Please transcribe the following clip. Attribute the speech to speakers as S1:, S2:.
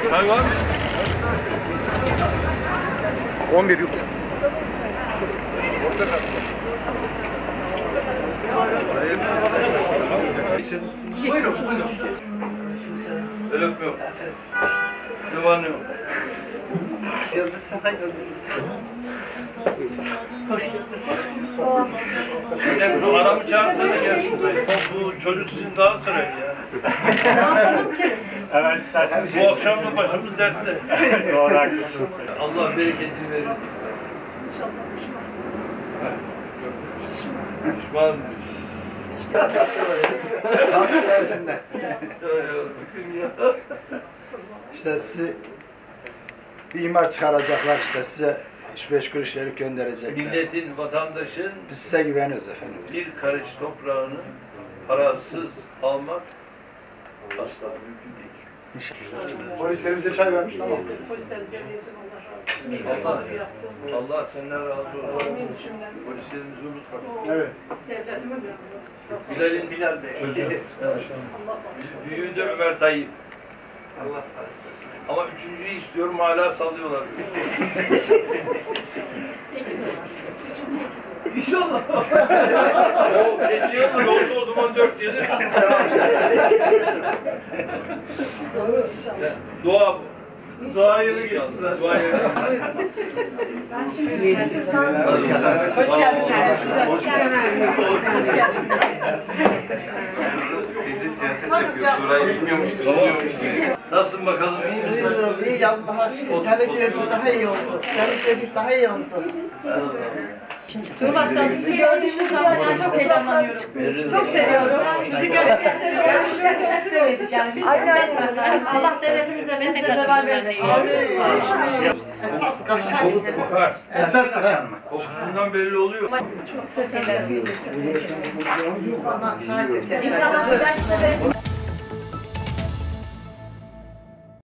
S1: Çay var mı?
S2: 11 yok.
S1: Buyurun. Öyle öpmüyorum. Devam yok.
S3: Hoş geldiniz.
S1: Sen şu adamı çağırsana gelsin buraya. Bu çocuk sizin daha sırayı ya.
S4: Evet isterseniz.
S1: Bu akşam da başımız dertte.
S4: Doğru haklısınız.
S1: Allah bereketini verir. Pişman mıyız?
S2: Tam içerisinde. İşte sizi bir imar çıkaracaklar, işte size 3-5 kuruş verip gönderecekler.
S1: Milletin, vatandaşın
S2: Biz size güveniyoruz efendim.
S1: bir karış toprağını parasız almak asla mümkün değil.
S2: Polislerimize çay vermiş, tamam.
S3: Polislerimize verdim, Allah razı olsun.
S1: Allah senden razı olsun. Polislerimizi unutma.
S2: Evet.
S3: Devletime
S1: Bilal'in çocuğu. Büyüğü de Ömer Tayyip. Ama üçüncüyü istiyorum, hala sallıyorlar.
S3: 8 var.
S1: İnşallah. O birinci yıldır olsa o zaman 4 gelir. Dua bu.
S3: Dua
S1: yılı geçti zaten. Dua yılı.
S3: Hoş geldin. Hoş
S5: Teyze siyaset yapıyor. Şurayı bilmiyormuş, düşünüyormuş gibi.
S1: Nasılsın bakalım, iyi misin?
S6: İyi Allah'a şükür. Geleceğimiz daha iyi oldu. Geleceğimiz daha iyi oldu.
S3: Cumhurbaşkanım sizi gördüğümüz zaman ben çok heyecanlanıyorum. Çok seviyorum. Sizi görünce seviyorum. Çok seviyorum. Yani biz sizden başlarız. Allah devletimize ve de zeval vermesin.
S6: Esas kaşar.
S1: Kokar.
S2: Esas efendim.
S1: Kokusundan belli oluyor.
S3: Çok sevgiler.
S6: Bana çay döker.
S3: İnşallah güzel.